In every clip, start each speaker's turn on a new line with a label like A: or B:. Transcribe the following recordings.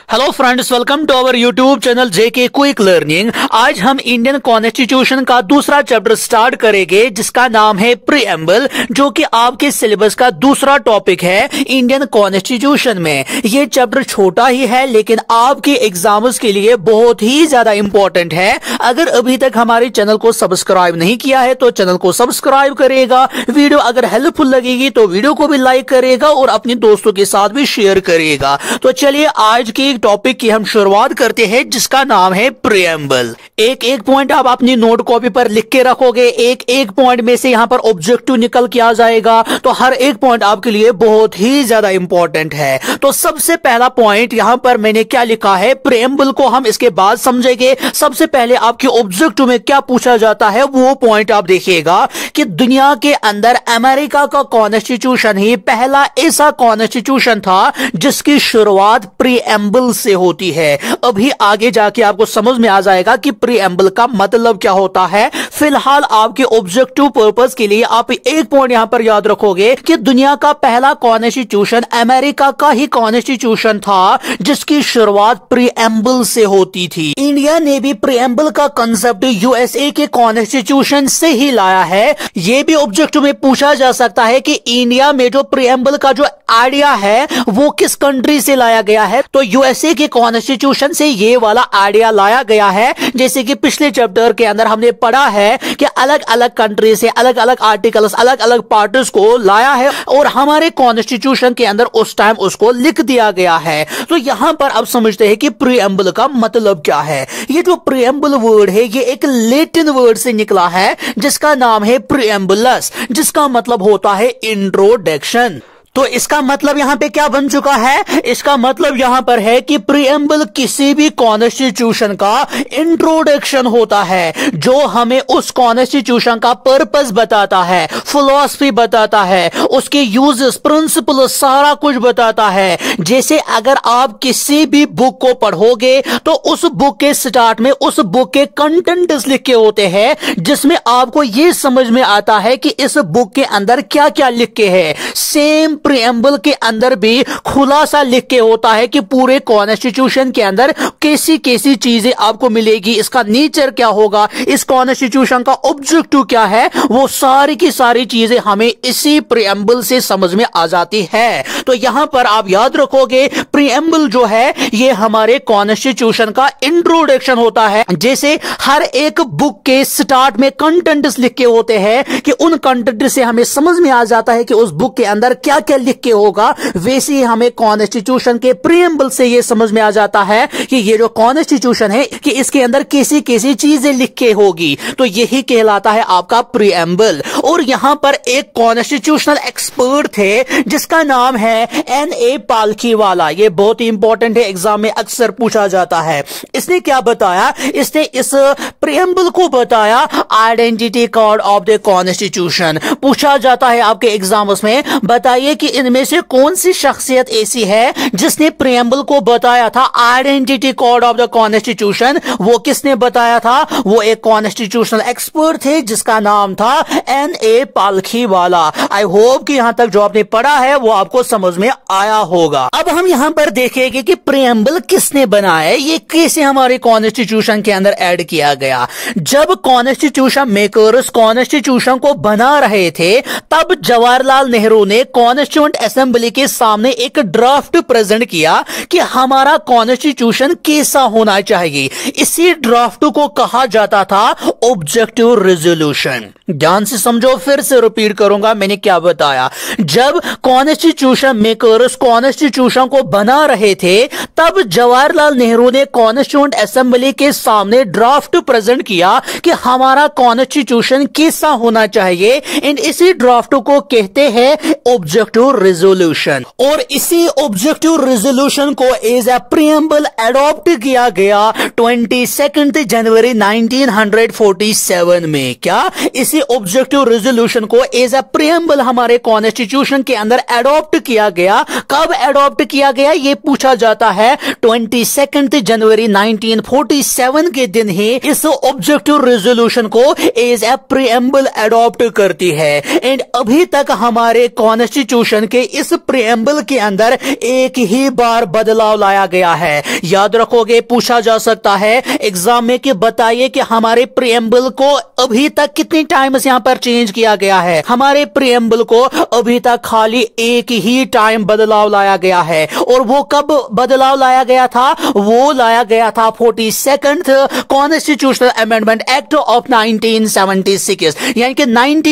A: Hello friends, welcome to our YouTube channel JK quick learning. आज हम Indian constitution का दूसरा चैप्टर स्टार्ट करेंगे जिसका नाम है प्रीएम्बल, जो कि आपके सिलेबस का दूसरा टॉपिक है इंडियन कॉन्स्टिट्यूशन में। ये चैप्टर छोटा ही है लेकिन आपके एग्जाम्स के लिए बहुत ही ज्यादा इंपॉर्टेंट है। अगर अभी तक हमारे चैनल को सब्सक्राइब नहीं किया है तो चैनल को सब्सक्राइब करेगा। वीडियो अगर हेल्पफुल लगेगी तो वीडियो को भी लाइक करेगा और अपने दोस्तों के साथ भी शेयर करेगा। तो चलिए आज की टॉपिक की हम शुरुआत करते हैं जिसका नाम है प्रीएम्बल। एक एक पॉइंट आप अपनी नोट कॉपी पर लिख के रखोगे। एक एक पॉइंट में से यहां पर ऑब्जेक्टिव निकल के आ जाएगा, तो हर एक पॉइंट आपके लिए बहुत ही ज्यादा इंपॉर्टेंट है। तो सबसे पहला पॉइंट यहां पर मैंने क्या लिखा है, प्रीएम्बल को हम इसके बाद समझेंगे। सबसे पहले आपके ऑब्जेक्टिव में क्या पूछा जाता है वो पॉइंट आप देखिएगा कि दुनिया के अंदर अमेरिका का कॉन्स्टिट्यूशन ही पहला ऐसा कॉन्स्टिट्यूशन था जिसकी शुरुआत प्रीएम्बल से होती है। अभी आगे जाके आपको समझ में आ जाएगा कि प्रीएम्बल का मतलब क्या होता है। फिलहाल आपके ऑब्जेक्टिव पर्पस के लिए आप एक पॉइंट यहां पर याद रखोगे कि दुनिया का पहला कॉन्स्टिट्यूशन अमेरिका का ही कॉन्स्टिट्यूशन था जिसकी शुरुआत प्रीएम्बल से होती थी। इंडिया ने भी प्रीएम्बल का कंसेप्ट यूएसए के कॉन्स्टिट्यूशन से ही लाया है। यह भी ऑब्जेक्टिव में पूछा जा सकता है कि इंडिया में जो प्रीएम्बल का जो आइडिया है वो किस कंट्री से लाया गया है। तो यूएसए के कॉन्स्टिट्यूशन से ये वाला आइडिया लाया गया है। जैसे कि पिछले चैप्टर के अंदर हमने पढ़ा है कि अलग अलग कंट्री से अलग अलग आर्टिकल्स, अलग अलग पार्ट्स को लाया है और हमारे कॉन्स्टिट्यूशन के अंदर उस टाइम उसको लिख दिया गया है। तो यहां पर अब समझते हैं कि प्रीएम्बल का मतलब क्या है। ये जो प्रीएम्बल वर्ड है ये एक लैटिन वर्ड से निकला है जिसका नाम है प्रीएम्बुलस, जिसका मतलब होता है इंट्रोडक्शन। तो इसका मतलब यहां पे क्या बन चुका है, इसका मतलब यहां पर है कि प्रीएम्बल किसी भी कॉन्स्टिट्यूशन का इंट्रोडक्शन होता है जो हमें उस कॉन्स्टिट्यूशन का पर्पस बताता है, फिलॉसफी बताता है, उसके यूजेस, प्रिंसिपल, सारा कुछ बताता है। जैसे अगर आप किसी भी बुक को पढ़ोगे तो उस बुक के स्टार्ट में उस बुक के कंटेंट्स लिखे होते हैं जिसमें आपको यह समझ में आता है कि इस बुक के अंदर क्या क्या लिखे हैं। सेम प्रीएम्बल के अंदर भी खुलासा लिख के होता है कि पूरे कॉन्स्टिट्यूशन के अंदर कैसी कैसी चीजें आपको मिलेगी, इसका नेचर क्या होगा, इस कॉन्स्टिट्यूशन का ऑब्जेक्टिव क्या है, वो सारी की सारी चीजें हमें इसी प्रीएम्बल से समझ में आ जाती है। तो यहां पर आप याद रखोगे प्रीएम्बल जो है ये हमारे कॉन्स्टिट्यूशन का इंट्रोडक्शन होता है। जैसे हर एक बुक के स्टार्ट में कंटेंट्स लिखे होते हैं कि उन कंटेंट से हमें समझ में आ जाता है कि उस बुक के अंदर क्या क्या लिख के होगा, वैसे ही हमें कॉन्स्टिट्यूशन के प्रीएम्बल से यह समझ में आ जाता है कि ये जो कॉन्स्टिट्यूशन है कि इसके अंदर कैसी कैसी चीजें लिख के होगी। तो यही कहलाता है आपका प्रीएम्बल। और यहां पर एक कॉन्स्टिट्यूशनल एक्सपर्ट थे जिसका नाम है N.A. पालखीवाला। ये बहुत ही इंपॉर्टेंट है, एग्जाम में अक्सर पूछा जाता है। इसने क्या बताया, इसने इस प्रीएम्बल को बताया identity card of the constitution. पूछा जाता है आपके एग्जाम्स में, बताइए कि इनमें से कौन सी शख्सियत ऐसी है जिसने प्रीएम्बल को बताया था identity code of the constitution. वो किसने बताया था, वो एक कॉन्स्टिट्यूशनल एक्सपर्ट थे जिसका नाम था N.A. पालखीवाला। आई होप कि यहां तक जो आपने पढ़ा है वो आपको समझ में आया होगा। अब हम यहां पर देखेंगे कि प्रीएम्बल किसने बनाया है, ये कैसे हमारे कॉन्स्टिट्यूशन के अंदर ऐड किया गया। जब कॉन्स्टिट्यूशन मेकर्स कॉन्स्टिट्यूशन को बना रहे थे तब जवाहरलाल नेहरू ने कॉन्स्टिट्यूएंट असेंबली के सामने एक ड्राफ्ट प्रेजेंट किया कि हमारा कॉन्स्टिट्यूशन कैसा होना चाहिए। इसी ड्राफ्ट को कहा जाता था ऑब्जेक्टिव रेजोल्यूशन। ध्यान से समझो, फिर से रिपीट करूंगा मैंने क्या बताया। जब कॉन्स्टिट्यूशन मेकर्स कॉन्स्टिट्यूशन को बना रहे थे तब जवाहरलाल नेहरू ने कॉन्स्टिट्यूएंट असेंबली के सामने ड्राफ्ट प्रेजेंट किया कि हमारा कॉन्स्टिट्यूशन कैसा होना चाहिए। एंड इसी ड्राफ्ट को कहते हैं ऑब्जेक्टिव रेजोल्यूशन। और इसी ऑब्जेक्टिव रेजोल्यूशन को एज ए प्रीएम्बल अडॉप्ट किया गया 22 जनवरी 1947 में। क्या इसी ऑब्जेक्टिव रेजोल्यूशन को एज ए प्रीएम्बल हमारे कॉन्स्टिट्यूशन के अंदर अडॉप्ट किया गया। कब अडॉप्ट किया गया ये पूछा जाता है। 22 जनवरी 1947 के दिन ही इस ऑब्जेक्टिव रेजोल्यूशन को एज ए प्रीएम्बल अडॉप्ट करती है। एंड अभी तक हमारे कॉन्स्टिट्यूशन कॉन्स्टिट्यूशन के इस प्रीएम्बल के अंदर एक ही बार बदलाव लाया गया है। याद रखोगे, पूछा जा सकता है एग्जाम में कि बताइए कि हमारे प्रीएम्बल को अभी तक कितनी टाइम्स यहां पर चेंज किया गया है। हमारे प्रीएम्बल को अभी तक खाली एक ही टाइम बदलाव लाया गया है। और वो कब बदलाव लाया गया था? वो लाया गया था 42nd constitutional amendment act of 1976, यानी कि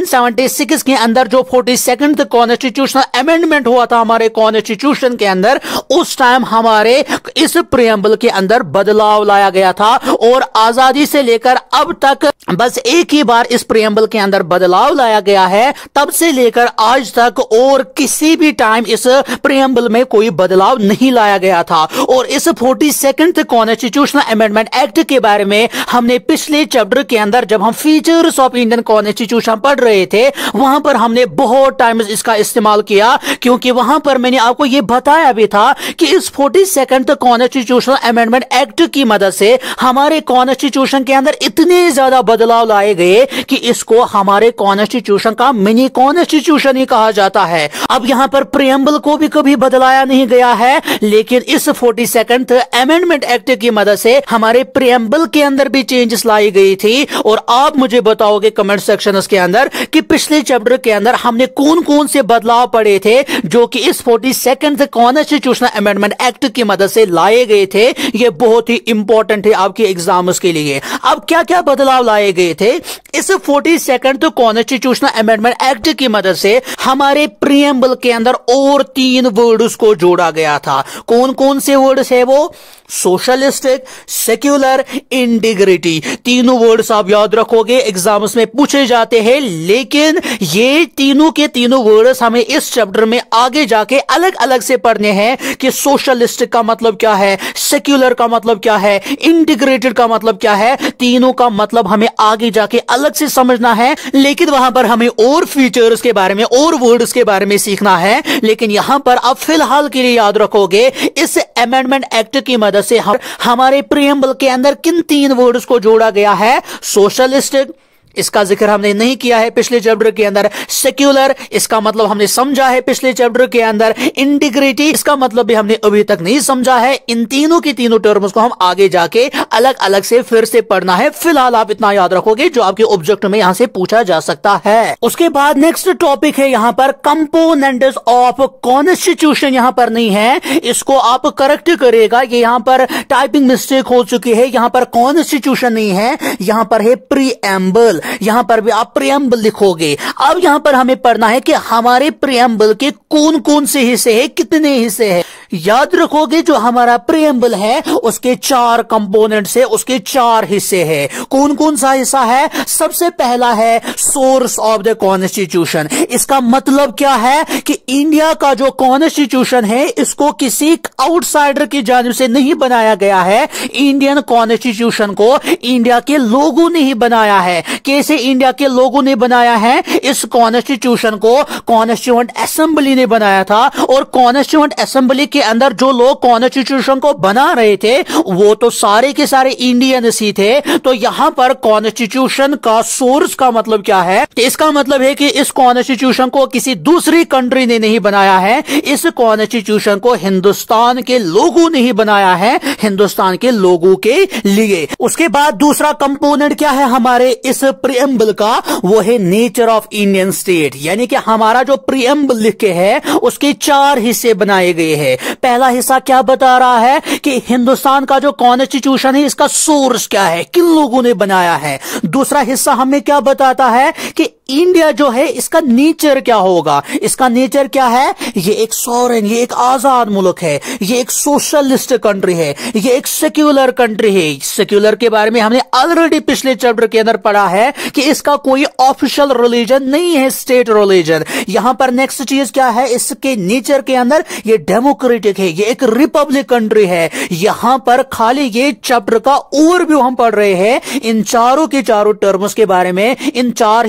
A: 1976 के अंदर जो 42nd कॉन्स्टिट्यूशनल अमेंडमेंट हुआ था हमारे कॉन्स्टिट्यूशन के अंदर, उस टाइम हमारे इस प्रीएम्बल के अंदर बदलाव लाया गया था। और आजादी से लेकर अब तक बस एक ही बार इस प्रीएम्बल के अंदर बदलाव लाया गया है, तब से लेकर आज तक और किसी भी टाइम इस प्रीएम्बल में कोई बदलाव नहीं लाया गया था। और इस 42nd कॉन्स्टिट्यूशनल अमेंडमेंट एक्ट के बारे में हमने पिछले चैप्टर के अंदर जब हम फीचर्स ऑफ इंडियन कॉन्स्टिट्यूशन पढ़ रहे थे, वहां पर हमने बहुत टाइम्स इसका इस्तेमाल किया, क्योंकि वहां पर मैंने आपको यह बताया भी था कि इस 42nd कॉन्स्टिट्यूशनल अमेंडमेंट एक्ट की मदद से हमारे कॉन्स्टिट्यूशन के अंदर इतने ज्यादा बदलाव लाए गए कि इसको हमारे कॉन्स्टिट्यूशन का मिनी कॉन्स्टिट्यूशन ही कहा जाता है। अब यहां पर प्रीएम्बल को भी कभी बदलाया नहीं गया है, लेकिन इस 42nd अमेंडमेंट एक्ट की मदद से हमारे प्रीएम्बल के अंदर भी चेंजेस लाई गई थी। और आप मुझे बताओगे कमेंट सेक्शन के अंदर कि पिछले चैप्टर के अंदर हमने कौन कौन से बदलाव पढ़े थे जो कि इस 42nd कॉन्स्टिट्यूशनल अमेंडमेंट एक्ट की मदद से लाए गए थे। यह बहुत ही इंपॉर्टेंट है आपके एग्जाम्स के लिए। अब क्या क्या बदलाव लाए गए थे? इस 42nd कॉन्स्टिट्यूशनल अमेंडमेंट एक्ट की मदद से हमारे प्रीएम्बल के अंदर और 3 वर्ड्स को जोड़ा गया था। कौन कौन से वर्ड्स है वो? Socialistic, secular, integrity. तीनों वर्ड्स आप याद रखोगे, एग्जाम्स में पूछे जाते हैं। लेकिन ये तीनों के तीनों वर्ड्स हमें इस चैप्टर में आगे जाके अलग अलग से पढ़ने हैं कि सोशलिस्टिक का मतलब क्या है, सेक्युलर का मतलब क्या है, इंटीग्रेटेड का मतलब क्या है। तीनों का मतलब हमें आगे जाके अलग से समझना है, लेकिन वहां पर हमें और फीचर्स के बारे में और वर्ड्स के बारे में सीखना है। लेकिन यहां पर आप फिलहाल के लिए याद रखोगे, इस अमेंडमेंट एक्ट की मदद से हमारे प्रीएम्बल के अंदर किन 3 वर्ड्स को जोड़ा गया है? सोशलिस्टिक, इसका जिक्र हमने नहीं किया है पिछले चैप्टर के अंदर। सेक्युलर, इसका मतलब हमने समझा है पिछले चैप्टर के अंदर। इंटीग्रिटी, इसका मतलब भी हमने अभी तक नहीं समझा है। इन तीनों की तीनों टर्म्स को हम आगे जाके अलग अलग से फिर से पढ़ना है। फिलहाल आप इतना याद रखोगे जो आपके ऑब्जेक्ट में यहां से पूछा जा सकता है। उसके बाद नेक्स्ट टॉपिक है यहां पर कंपोनेंट्स ऑफ कॉन्स्टिट्यूशन। यहां पर नहीं है, इसको आप करेक्ट करेगा। ये यहां पर टाइपिंग मिस्टेक हो चुकी है। यहां पर कॉन्स्टिट्यूशन नहीं है, यहां पर है प्रीएम्बल। यहां पर भी आप प्रीएम्बल लिखोगे। अब यहां पर हमें पढ़ना है कि हमारे प्रीएम्बल के कौन कौन से हिस्से हैं, कितने हिस्से हैं। याद रखोगे जो हमारा प्रीएम्बल है उसके 4 कंपोनेंट्स है, उसके 4 हिस्से हैं। कौन कौन सा हिस्सा है? सबसे पहला है सोर्स ऑफ द कॉन्स्टिट्यूशन। इसका मतलब क्या है कि इंडिया का जो कॉन्स्टिट्यूशन है इसको किसी आउटसाइडर की जानिब से नहीं बनाया गया है। इंडियन कॉन्स्टिट्यूशन को इंडिया के लोगों ने ही बनाया है। कैसे इंडिया के लोगों ने बनाया है? इस कॉन्स्टिट्यूशन को कॉन्स्टिट्यूएंट असेंबली ने बनाया था। और कॉन्स्टिट्यूएंट असेंबली के अंदर जो लोग कॉन्स्टिट्यूशन को बना रहे थे वो तो सारे के सारे इंडियंस ही थे। तो यहां पर कॉन्स्टिट्यूशन का सोर्स का मतलब क्या है? इसका मतलब है कि इस कॉन्स्टिट्यूशन को किसी दूसरी कंट्री ने नहीं बनाया है। इस कॉन्स्टिट्यूशन को हिंदुस्तान के लोगों ने ही बनाया है, हिंदुस्तान के लोगों के लिए। उसके बाद दूसरा कंपोनेंट क्या है हमारे इस प्रीएम्बल का? वो है नेचर ऑफ इंडियन स्टेट। यानी कि हमारा जो प्रीएम्बल लिखे है उसके 4 हिस्से बनाए गए हैं। पहला हिस्सा क्या बता रहा है कि हिंदुस्तान का जो कॉन्स्टिट्यूशन है इसका सोर्स क्या है, किन लोगों ने बनाया है। दूसरा हिस्सा हमें क्या बताता है कि इंडिया जो है इसका नेचर क्या होगा। इसका नेचर क्या है? ये एक सॉवरेन, ये एक आजाद मुल्क है, ये एक सोशलिस्ट कंट्री है, ये एक सेक्युलर कंट्री है। सेक्युलर के बारे में हमने ऑलरेडी पिछले चैप्टर के अंदर पढ़ा है कि इसका कोई ऑफिशियल रिलीजन नहीं है, स्टेट रिलीजन। यहां पर नेक्स्ट चीज क्या है इसके नेचर के अंदर? ये डेमोक्रेटिक है, ये एक रिपब्लिक कंट्री है। यहां पर खाली ये चैप्टर का ओवरव्यू हम पढ़ रहे हैं इन चारों के चारों टर्म्स के बारे में। इन 4 ही नहीं है,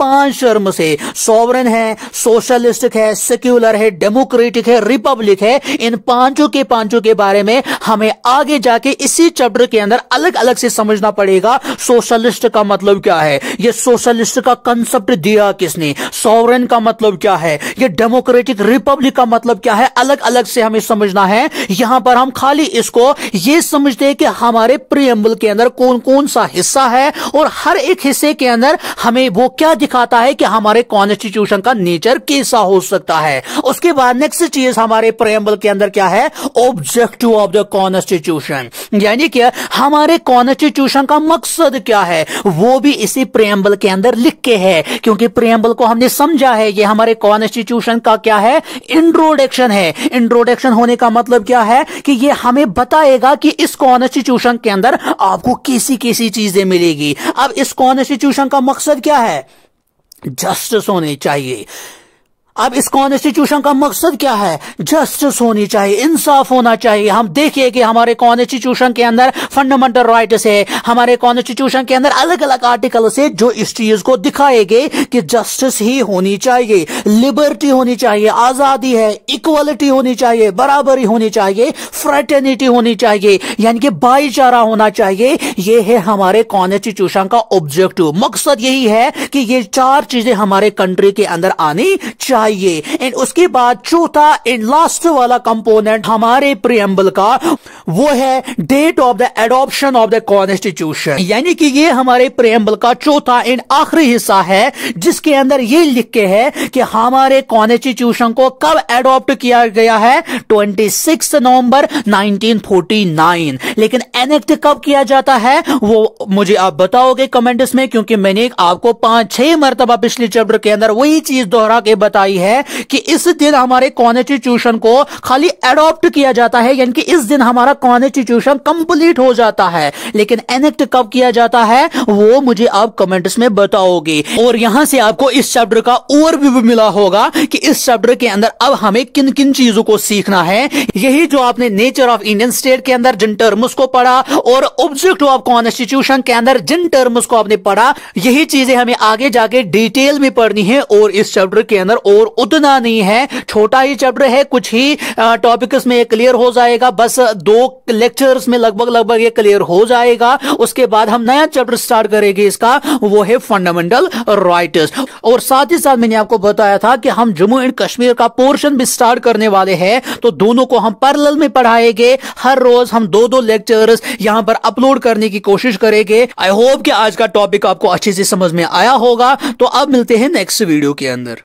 A: 5 टर्म से, सॉवरेन है, सोशलिस्टिक है, सेक्युलर है, डेमोक्रेटिक है, रिपब्लिक है, इन पांचों के बारे में हमें आगे जाके इसी चैप्टर के अंदर अलग अलग से समझना पड़ेगा। सोशलिस्ट का मतलब क्या है, ये सोशलिस्ट का कंसेप्ट दिया किसने, सॉवरेन का मतलब क्या है, ये डेमोक्रेटिक रिपब्लिक का मतलब क्या है, अलग अलग से हमें समझना है। यहां पर हम खाली इसको ये समझते हैं कि हमारे प्रीएम्बल के अंदर कौन कौन सा हिस्सा है और हर एक हिस्से के अंदर हमें वो क्या दिखाता है कि हमारे कॉन्स्टिट्यूशन का नेचर कैसा हो सकता है। उसके बाद नेक्स्ट चीज हमारे प्रीएम्बल के अंदर क्या है, ऑब्जेक्टिव ऑफ द कॉन्स्टिट्यूशन, यानी कि हमारे कॉन्स्टिट्यूशन का मकसद क्या है, वो भी इसी प्रीएम्बल के अंदर लिख के है। क्योंकि प्रीएम्बल को हमने समझा है ये हमारे कॉन्स्टिट्यूशन का क्या है, इंट्रोडक्शन है। इंट्रोडक्शन होने का मतलब क्या है कि ये हमें बताएगा कि इस कॉन्स्टिट्यूशन के अंदर आपको कैसी कैसी चीजें मिलेगी। अब इस कॉन्स्टिट्यूशन का मकसद क्या है, जस्टिस होनी चाहिए। अब इस कॉन्स्टिट्यूशन का मकसद क्या है, जस्टिस होनी चाहिए, इंसाफ होना चाहिए। हम देखिए कि हमारे कॉन्स्टिट्यूशन के अंदर फंडामेंटल राइट्स है, हमारे कॉन्स्टिट्यूशन के अंदर अलग अलग आर्टिकल्स है जो इस चीज को दिखाएंगे कि जस्टिस ही होनी चाहिए, लिबर्टी होनी चाहिए, आजादी है, इक्वलिटी होनी चाहिए, बराबरी होनी चाहिए, फ्रेटर्निटी होनी चाहिए, यानी कि भाईचारा होना चाहिए। ये है हमारे कॉन्स्टिट्यूशन का ऑब्जेक्टिव, मकसद यही है कि ये 4 चीजें हमारे कंट्री के अंदर आनी चाहिए। एंड उसके बाद चौथा एंड लास्ट वाला कंपोनेंट हमारे प्रीएम्बल का वो है date of the adoption of the constitution, यानी कि ये हमारे प्रीएम्बल का चौथा एंड आखिरी हिस्सा है जिसके अंदर ये लिख के है कि हमारे कॉन्स्टिट्यूशन को कब एडॉप्ट किया गया है, 26 नवंबर 1949। लेकिन एनेक्ट कब किया जाता है वो मुझे आप बताओगे कमेंट्स में, क्योंकि मैंने आपको 5-6 मरतबा पिछले चैप्टर के अंदर वही चीज दोहरा के बताई है कि इस दिन हमारे कॉन्स्टिट्यूशन को खाली एडॉप्ट किया जाता है, यानी कि इस दिन हमारा कॉन्स्टिट्यूशन कंप्लीट हो जाता है। लेकिन एनेक्ट कब किया जाता है वो मुझे आप कमेंट्स में बताओगे। और यहां से आपको इस चैप्टर का ओवरव्यू भी मिला होगा कि इस चैप्टर के अंदर अब हमें किन किन चीजों को सीखना है। यही जो आपने नेचर ऑफ इंडियन स्टेट के अंदर जिन टर्म्स को पढ़ा और ऑब्जेक्टिव ऑफ कॉन्स्टिट्यूशन के अंदर जिन टर्म्स को आपने पढ़ा, यही चीजें हमें आगे जाके डिटेल में पढ़नी है। और इस चैप्टर के अंदर और उतना नहीं है, छोटा ही चैप्टर है, कुछ ही टॉपिक्स में ये क्लियर हो जाएगा, बस 2 लेक्चर्स में लगभग ये क्लियर हो जाएगा। उसके बाद हम नया चैप्टर स्टार्ट करेंगे इसका, वो है फंडामेंटल राइट्स। और साथ ही साथ मैंने आपको बताया था कि हम जम्मू एंड कश्मीर का पोर्शन भी स्टार्ट करने वाले हैं, तो दोनों को हम पैरेलल में पढ़ाएंगे। हर रोज हम 2-2 लेक्चर्स यहां पर अपलोड करने की कोशिश करेंगे। आई होप कि आज का टॉपिक आपको अच्छे से समझ में आया होगा। तो अब मिलते हैं नेक्स्ट वीडियो के अंदर।